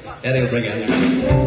Eddie will bring it in.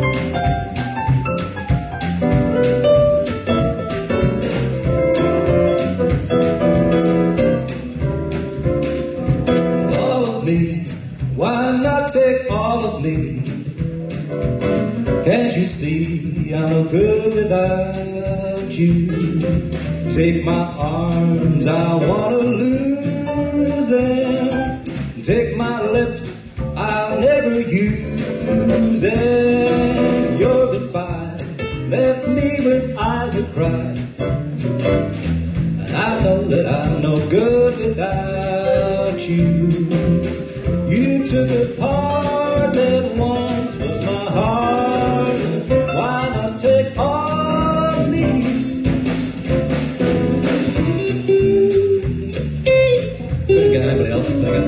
All of me, why not take all of me? Can't you see I'm no good without you? Take my arms, I wanna lose them. Take my lips, I'll never use them. Your goodbye left me with eyes that cry, and I know that I'm no good without you. You took a part that once was my heart. Why not take all of me? Couldn't get anybody else to sing it.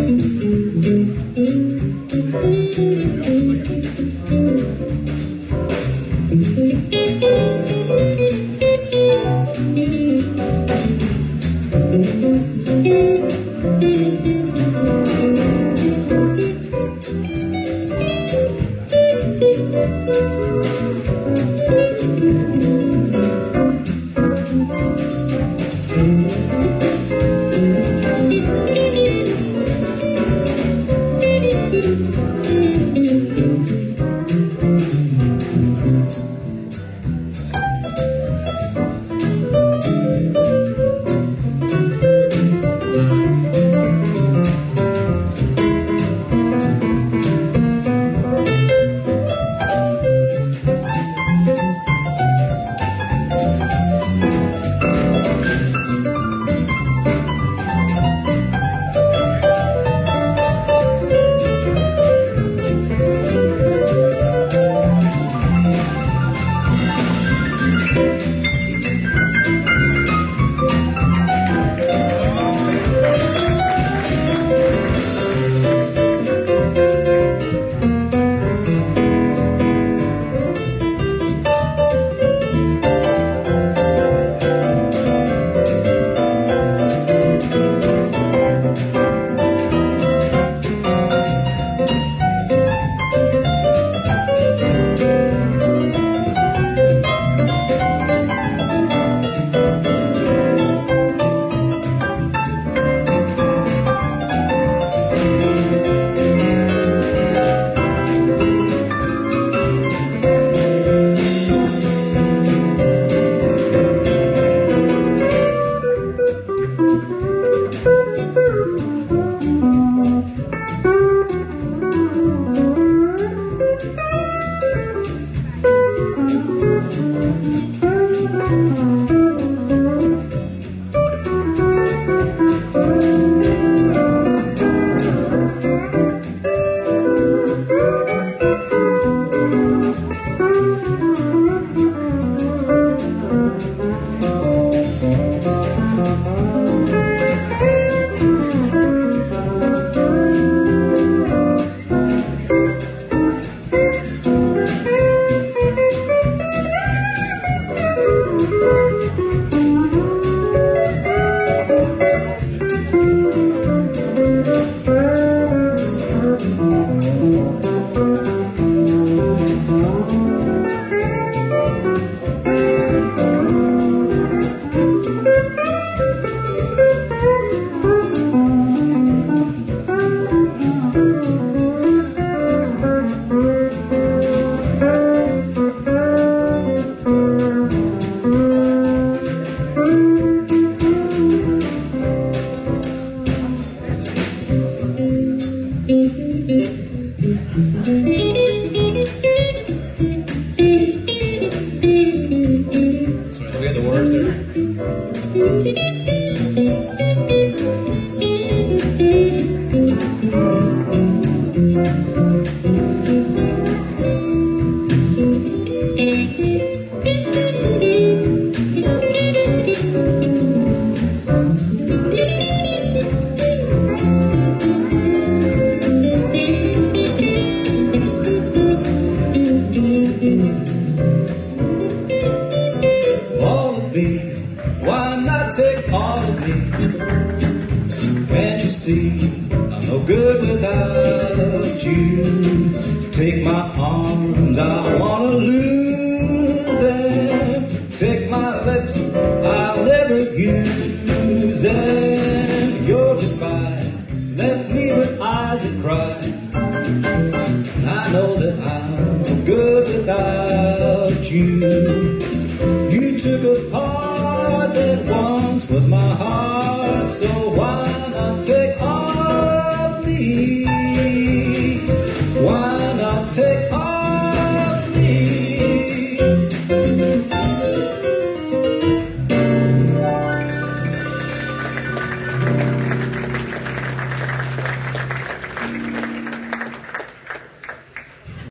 arms, I wanna lose them. Take my lips, I'll never use them. Your goodbye left me with eyes that cry. I know that I'm no good without you. You took a part that once was